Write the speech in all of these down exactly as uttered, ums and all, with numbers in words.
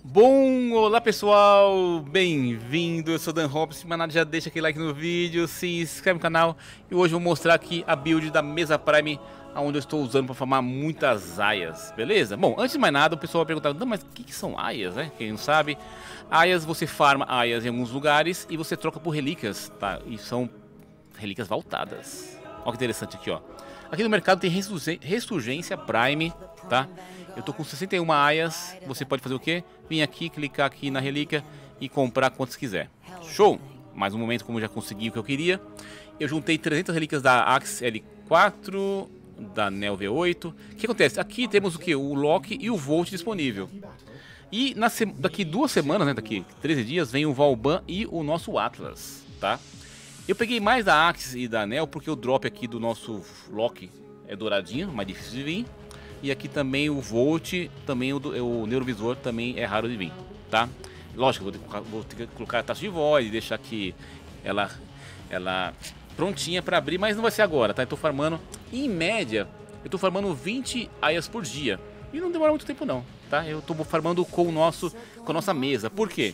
Bom, olá pessoal, bem-vindo, eu sou Dan Robson, mas nada, já deixa aquele like no vídeo, se inscreve no canal. E hoje eu vou mostrar aqui a build da Mesa Prime, onde eu estou usando para farmar muitas aias, beleza? Bom, antes de mais nada, o pessoal vai perguntar, mas o que, que são aias, né? Quem não sabe, aias, você farma aias em alguns lugares e você troca por relíquias, tá? E são relíquias voltadas. Olha que interessante aqui, ó. Aqui no mercado tem Ressurgência Prime, tá? Eu tô com sessenta e uma aias, você pode fazer o quê? Vir aqui, clicar aqui na relíquia e comprar quantas quiser. Show! Mais um momento, como eu já consegui o que eu queria. Eu juntei trezentas relíquias da Axe L quatro, da Neo V oito. O que acontece? Aqui temos o que? O Loki e o Volt disponível. E na se... daqui duas semanas, né? Daqui treze dias, vem o Vauban e o nosso Atlas, tá? Eu peguei mais da Axe e da Neo porque o drop aqui do nosso Loki é douradinho, mais difícil de vir. E aqui também o Volt, também o, o Neurovisor também é raro de vir, tá? Lógico, vou ter, vou ter que colocar a taxa de voz e deixar aqui ela, ela prontinha para abrir, mas não vai ser agora, tá? Eu tô farmando, em média, eu tô farmando vinte aias por dia. E não demora muito tempo não, tá? Eu tô farmando com, o nosso, com a nossa mesa. Por quê?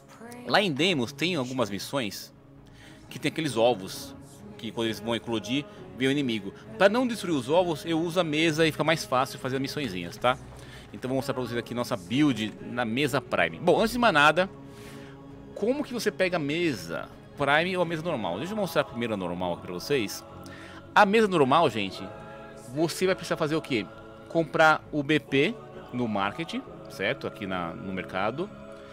Lá em Demos tem algumas missões que tem aqueles ovos, que quando eles vão eclodir, vem o inimigo. Para não destruir os ovos, eu uso a mesa e fica mais fácil fazer as missõezinhas, tá? Então vou mostrar para vocês aqui nossa build na Mesa Prime. Bom, antes de mais nada, como que você pega a mesa Prime ou a mesa normal? Deixa eu mostrar primeiro a normal aqui para vocês. A mesa normal, gente, você vai precisar fazer o quê? Comprar o B P no market, certo? Aqui na, no mercado.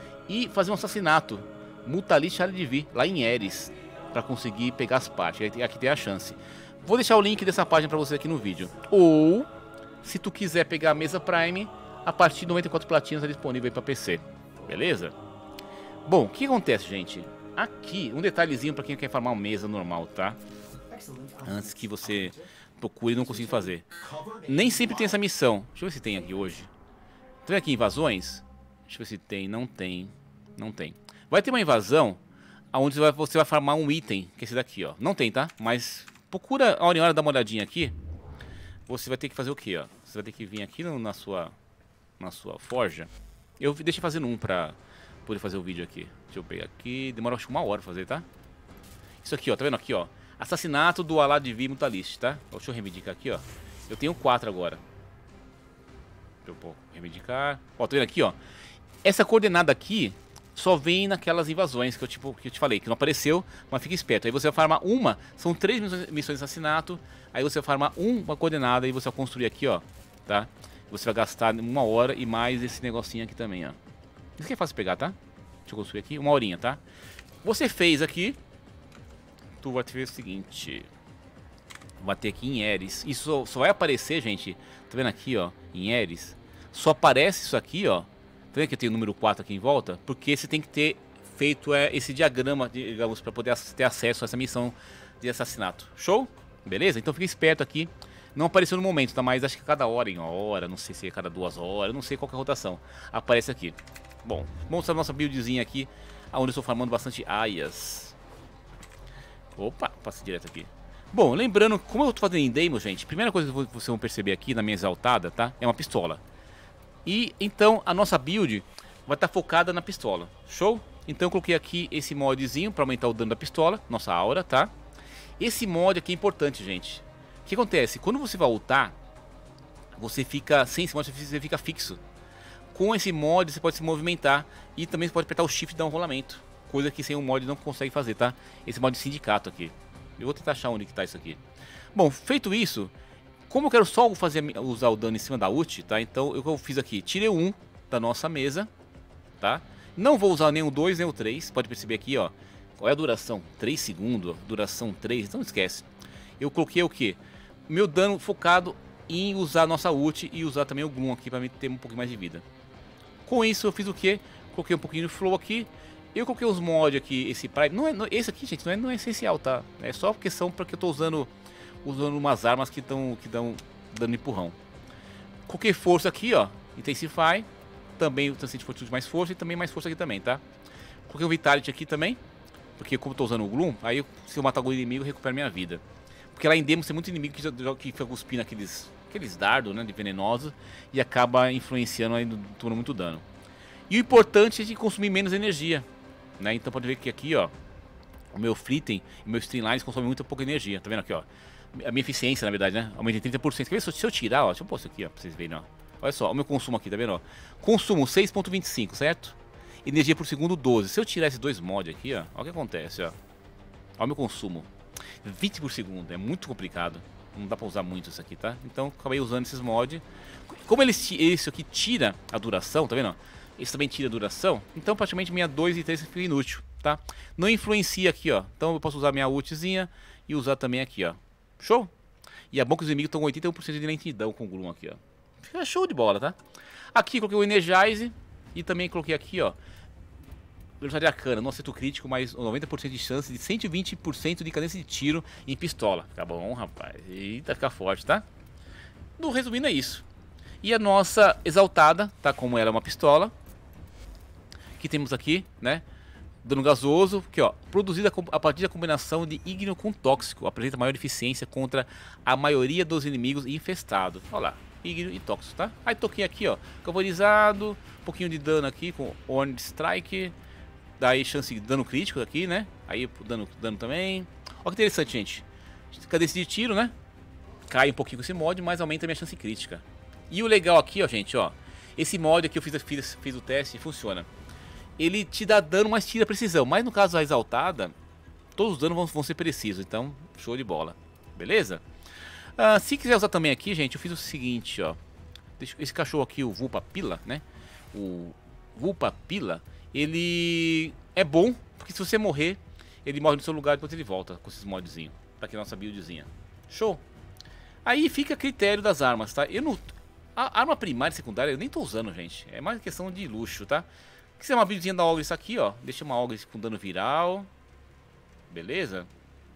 E fazer um assassinato, Mutalist Alidivi, lá em Eris, para conseguir pegar as partes. Aqui tem a chance. Vou deixar o link dessa página para você aqui no vídeo. Ou, se tu quiser pegar a mesa Prime, a partir de noventa e quatro platinas é disponível aí para P C. Beleza? Bom, o que acontece, gente? Aqui, um detalhezinho para quem quer farmar uma mesa normal, tá? Antes que você procure e não consiga fazer. Nem sempre tem essa missão. Deixa eu ver se tem aqui hoje. Tem aqui invasões? Deixa eu ver se tem. Não tem. Não tem. Vai ter uma invasão onde você vai farmar um item, que é esse daqui, ó. Não tem, tá? Mas procura a hora em hora, dá uma olhadinha aqui. Você vai ter que fazer o quê, ó? Você vai ter que vir aqui no, na sua na sua forja. Eu deixei fazendo um pra poder fazer o vídeo aqui. Deixa eu pegar aqui. Demora acho que uma hora pra fazer, tá? Isso aqui, ó. Tá vendo aqui, ó? Assassinato do Aladivi Mutalist, tá? Deixa eu reivindicar aqui, ó. Eu tenho quatro agora. Deixa eu reivindicar. Ó, tá vendo aqui, ó? Essa coordenada aqui só vem naquelas invasões que eu, tipo, que eu te falei, que não apareceu, mas fica esperto. Aí você vai farmar uma, são três missões de assassinato, aí você vai farmar uma coordenada e você vai construir aqui, ó, tá? Você vai gastar uma hora e mais esse negocinho aqui também, ó. Isso aqui é fácil pegar, tá? Deixa eu construir aqui, uma horinha, tá? Você fez aqui, tu vai ter o seguinte, vai ter aqui em Eris, isso só, só vai aparecer, gente, tá vendo aqui, ó, em Eris, só aparece isso aqui, ó. Tá vendo que tem o número quatro aqui em volta? Porque você tem que ter feito é, esse diagrama, digamos, para poder ter acesso a essa missão de assassinato. Show? Beleza? Então fica esperto aqui. Não apareceu no momento, tá? Mas acho que cada hora em hora, não sei se é cada duas horas, não sei qual que é a rotação. Aparece aqui. Bom, vamos mostrar a nossa buildzinha aqui, onde eu estou farmando bastante aias. Opa, passei direto aqui. Bom, lembrando, como eu estou fazendo em demo, gente, primeira coisa que vocês vão perceber aqui na minha exaltada, tá? É uma pistola. E então a nossa build vai estar focada na pistola. Show? Então eu coloquei aqui esse modzinho para aumentar o dano da pistola, nossa aura, tá? Esse mod aqui é importante, gente. O que acontece? Quando você vai ultar, você fica sem esse mod, você fica fixo. Com esse mod você pode se movimentar e também você pode apertar o shift e dar um rolamento, coisa que sem o mod não consegue fazer, tá? Esse mod de sindicato aqui. Eu vou tentar achar onde que tá isso aqui. Bom, feito isso, como eu quero só fazer, usar o dano em cima da ult, tá? Então o que eu fiz aqui? Tirei um da nossa mesa, tá? Não vou usar nem o dois nem o três. Pode perceber aqui, ó. Qual é a duração? três segundos, duração três, então não esquece. Eu coloquei o que? Meu dano focado em usar a nossa ult e usar também o Gloom aqui para ter um pouquinho mais de vida. Com isso eu fiz o que? Coloquei um pouquinho de flow aqui. Eu coloquei os mods aqui, esse Prime. Não é, não, esse aqui, gente, não é, não é essencial, tá? É só questão porque eu tô usando usando umas armas que, tão, que dão dando empurrão. Coloquei força aqui, ó, Intensify, também o Transcend Fortitude mais força e também mais força aqui também, tá? Coloquei o Vitality aqui também, porque como eu tô usando o Gloom, aí eu, se eu matar algum inimigo eu recupero minha vida. Porque lá em Demos tem muito inimigo que, que fica cuspindo aqueles, aqueles dardos, né, de venenosos, e acaba influenciando aí, tomando muito dano. E o importante é de consumir menos energia, né? Então pode ver que aqui, ó, o meu Flitten e o meu Streamlines consomem muito pouca energia. Tá vendo aqui, ó? A minha eficiência, na verdade, né? Aumenta em trinta por cento. Quer ver se eu tirar, ó? Deixa eu pôr isso aqui, ó, pra vocês verem, ó. Olha só, o meu consumo aqui, tá vendo, ó? Consumo seis ponto vinte e cinco, certo? Energia por segundo doze. Se eu tirar esses dois mods aqui, ó, olha o que acontece, ó. Olha o meu consumo. vinte por segundo, é muito complicado. Não dá pra usar muito isso aqui, tá? Então acabei usando esses mods. Como eles, esse aqui tira a duração, tá vendo? Esse também tira a duração. Então praticamente minha dois e três fica inútil, tá? Não influencia aqui, ó. Então eu posso usar minha ultzinha e usar também aqui, ó. Show? E é bom que os inimigos estão com oitenta e um por cento de lentidão com o Gloom aqui, ó. Fica show de bola, tá? Aqui coloquei o Energize e também coloquei aqui, ó, velocidade arcana, não acerto crítico, mas noventa por cento de chance de cento e vinte por cento de cadência de tiro em pistola. Tá bom, rapaz. Eita, fica forte, tá? No resumindo é isso. E a nossa exaltada, tá? Como ela é uma pistola. Que temos aqui, né? Dano gasoso, que ó, produzida a partir da combinação de ígneo com tóxico, apresenta maior eficiência contra a maioria dos inimigos infestados. Olha lá, ígneo e tóxico, tá? Aí toquei aqui, ó, cavorizado, um pouquinho de dano aqui com Horned Strike. Daí chance de dano crítico aqui, né? Aí dano, dano também. Olha que interessante, gente. Cadência de tiro, né? Cai um pouquinho com esse mod, mas aumenta a minha chance crítica. E o legal aqui, ó, gente, ó. Esse mod aqui eu fiz, fiz, fiz o teste e funciona. Ele te dá dano, mas tira precisão. Mas no caso da exaltada, todos os danos vão, vão ser precisos. Então, show de bola. Beleza? Ah, se quiser usar também aqui, gente, eu fiz o seguinte, ó. Esse cachorro aqui, o Vulpa Pila, né? O Vulpa Pila, ele é bom, porque se você morrer, ele morre no seu lugar e depois ele volta com esses modzinhos. Tá aqui a nossa buildzinha. Show? Aí fica a critério das armas, tá? Eu não... A arma primária e secundária eu nem tô usando, gente. É mais questão de luxo, tá? Se é uma buildzinha da Ogre, isso aqui, ó. Deixa uma Ogre com dano viral. Beleza?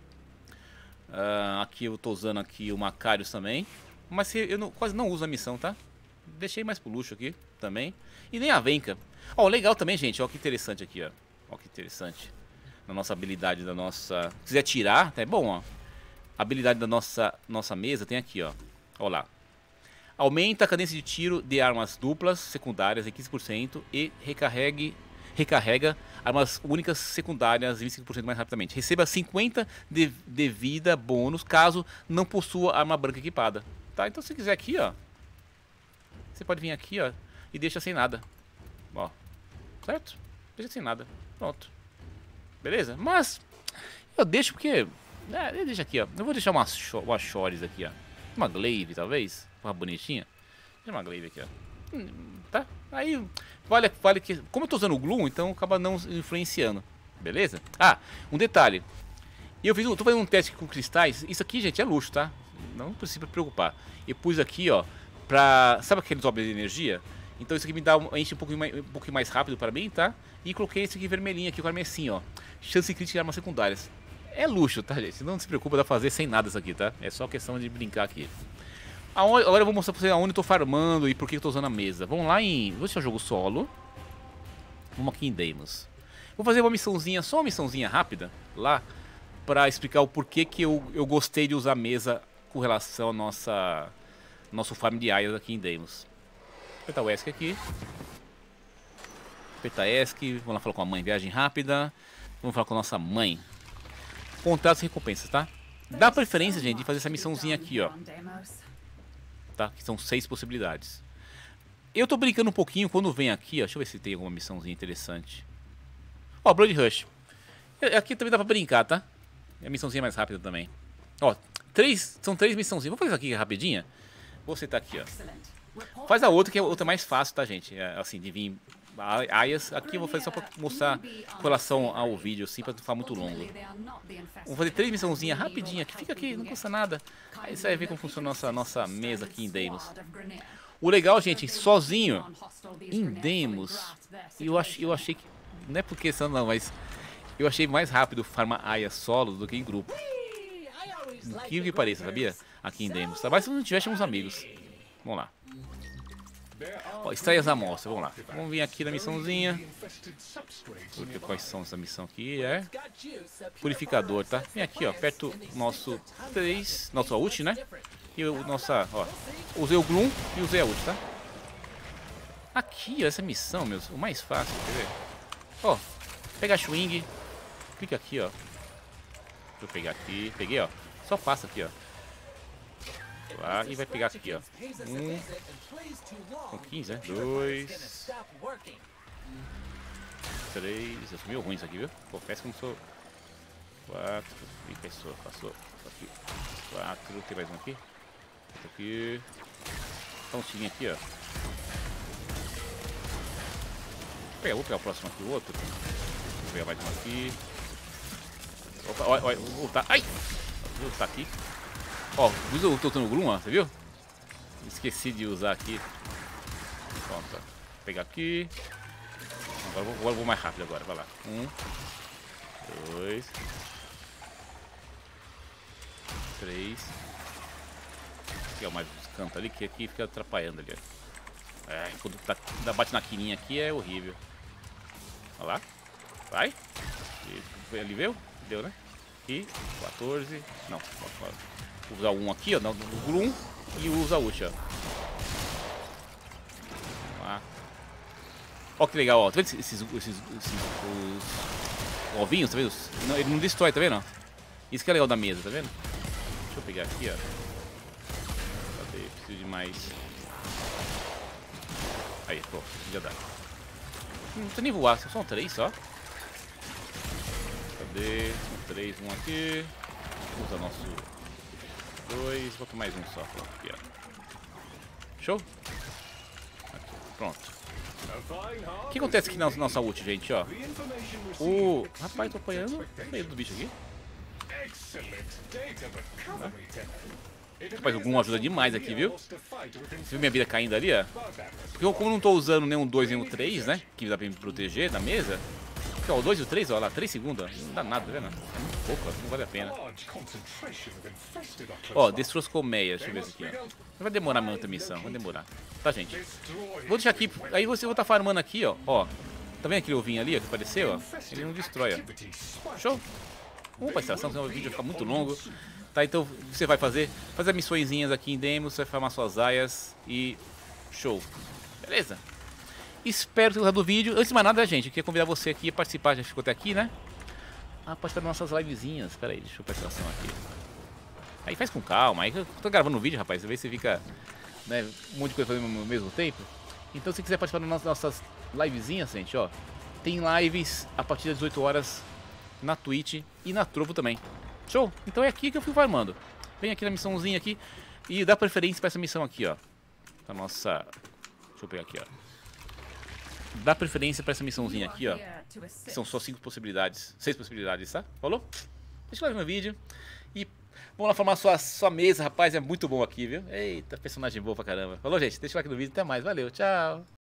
Uh, aqui eu tô usando aqui o Macarius também. Mas eu não, quase não uso a missão, tá? Deixei mais pro luxo aqui também. E nem a Venka. Ó, legal também, gente. Ó, que interessante aqui, ó. Ó, que interessante. Na nossa habilidade da nossa... Se quiser tirar, tá é bom, ó. A habilidade da nossa, nossa mesa tem aqui, ó. Ó lá. Aumenta a cadência de tiro de armas duplas secundárias em quinze por cento e recarregue, recarrega armas únicas secundárias vinte e cinco por cento mais rapidamente. Receba cinquenta de, de vida bônus caso não possua arma branca equipada. Tá? Então se quiser aqui, ó, você pode vir aqui, ó, e deixa sem nada. Ó, certo? Deixa sem nada. Pronto. Beleza? Mas eu deixo porque... É, deixa aqui, ó. Eu vou deixar umas, umas shores aqui, ó. Uma glaive, talvez. Uma bonitinha. Deixa uma glaive aqui, ó. Hum, tá? Aí, vale, vale que... Como eu tô usando o Gloom, então acaba não influenciando. Beleza? Ah, um detalhe. Eu fiz, tô fazendo um teste com cristais. Isso aqui, gente, é luxo, tá? Não precisa preocupar. Eu pus aqui, ó, pra... Sabe aqueles obras de energia? Então isso aqui me dá enche um pouquinho mais, um pouquinho mais rápido para mim, tá? E coloquei esse aqui vermelhinho aqui, com a assim, ó. Chance crítica de armas secundárias. É luxo, tá, gente? Não se preocupa, dá pra fazer sem nada isso aqui, tá? É só questão de brincar aqui. Agora eu vou mostrar pra vocês aonde eu tô farmando e por que eu tô usando a mesa. Vamos lá em... Vou deixar o jogo solo. Vamos aqui em Deimos. Vou fazer uma missãozinha, só uma missãozinha rápida lá, pra explicar o porquê que eu, eu gostei de usar a mesa com relação ao nossa, nosso farm de Aias aqui em Deimos. Apertar o ESC aqui. Apertar ESC. Vamos lá falar com a mãe. Viagem rápida. Vamos falar com a nossa mãe. Contratos e recompensas, tá? Dá preferência, gente, de fazer essa missãozinha aqui, ó. Tá? Que são seis possibilidades. Eu tô brincando um pouquinho quando vem aqui, ó. Deixa eu ver se tem alguma missãozinha interessante. Ó, Blood Rush. Aqui também dá pra brincar, tá? É a missãozinha mais rápida também. Ó, três, são três missãozinhas. Vou fazer isso aqui rapidinha. Vou setar aqui, ó. Faz a outra, que é a outra mais fácil, tá, gente? É, assim, de vir aias. Aqui eu vou fazer só pra mostrar com relação ao vídeo, assim, pra não ficar muito longo. Vou fazer três missãozinhas rapidinho aqui. Fica aqui, não custa nada. Aí você vai ver como funciona a nossa, nossa mesa aqui em Deimos. O legal, gente, sozinho, em Deimos, eu, ach, eu achei que... Não é por questão não, mas eu achei mais rápido farmar aias solo do que em grupo. Incrível que pareça, sabia? Aqui em Deimos. Tá? Mas se não tivéssemos amigos. Vamos lá. Ó, extrai as amostras, vamos lá. Vamos vir aqui na missãozinha. Porque quais são essa missão aqui? É purificador, tá? Vem aqui, ó, perto do nosso três, nosso ult, né? E o nossa, ó, usei o Gloom e usei a ult, tá? Aqui, ó, essa missão, meus, o mais fácil, quer ver? Ó, pega a swing, clica aqui, ó. Deixa eu pegar aqui, peguei, ó. Só passa aqui, ó. Lá, e vai pegar aqui, ó. Um. Com quinze, né? Dois. Três. Eu sou meio ruim isso aqui, viu? Confesso que não sou. Quatro. Ih, passou, passou. Aqui. Quatro. Tem mais um aqui. Outro aqui. Então, um tirinho aqui, ó. Vou pegar, vou pegar o próximo aqui, o outro. Vou pegar mais um aqui. Opa, olha, olha, vou voltar. Ai! Vou voltar aqui. Ó, usa o Totano Gloom, ó, você viu? Esqueci de usar aqui. Pronto, ó. Vou pegar aqui. Agora vou, agora vou mais rápido agora, vai lá. Um. Dois. Três. Aqui é mais uns cantos ali, que aqui fica atrapalhando ali, ó. É, quando tá, dá bate na quininha aqui é horrível. Olha lá. Vai. E, ali veio? Deu, né? E quatorze. Não, vou usar um aqui, ó. No Gloom. E usa o ult, ó. Lá. Ó que legal, ó. Tá vendo esses, esses, esses os ovinhos, tá vendo? Não, ele não destrói, tá vendo? Isso que é legal da mesa, tá vendo? Deixa eu pegar aqui, ó. Cadê? Preciso de mais. Aí, pô, já dá. Não precisa nem voar, são três só. Cadê? São três, um aqui. Usa nosso dois, boto mais um só. Aqui, ó. Show? Aqui, pronto. O que acontece aqui na nossa ult, gente, ó? O... Rapaz, tô apanhando o meio do bicho aqui. Rapaz, o Gloom ajuda demais aqui, viu? Você viu minha vida caindo ali, ó? Porque eu, como não tô usando nem um dois nem um três, né? Que dá pra me proteger da mesa. Aqui, ó, o dois e o três, ó lá, três segundos. Não dá nada, tá vendo? É muito pouco, ó, não vale a pena. Ó, destrua as colmeias, deixa eu ver isso aqui, ó. Não vai demorar muita missão, vai demorar. Tá, gente? Vou deixar aqui, aí você vai estar farmando aqui, ó. Ó, tá vendo aquele ovinho ali, ó, que apareceu, ó? Ele não destrói, ó. Show? Vamos pra extração, senão o vídeo vai ficar muito longo. Tá, então você vai fazer, fazer missõezinhas aqui em Demos, você vai farmar suas aias e show. Beleza? Espero ter gostado do vídeo. Antes de mais nada, gente, eu queria convidar você aqui a participar, já ficou até aqui, né? A participar das nossas livezinhas. Espera aí, deixa eu prestar atenção aqui. Aí faz com calma, aí eu tô gravando um vídeo, rapaz, às vezes você fica, né, um monte de coisa fazendo ao mesmo tempo. Então se quiser participar das nossas livezinhas, gente, ó, tem lives a partir das dezoito horas na Twitch e na Trovo também. Show? Então é aqui que eu fui farmando. Vem aqui na missãozinha aqui e dá preferência para essa missão aqui, ó. A nossa... Deixa eu pegar aqui, ó. Dá preferência para essa missãozinha aqui, ó. São só cinco possibilidades. Seis possibilidades, tá? Falou? Deixa eu like no vídeo. E vamos lá formar sua, sua mesa, rapaz. É muito bom aqui, viu? Eita, personagem boa pra caramba. Falou, gente? Deixa o like no vídeo. Até mais. Valeu. Tchau.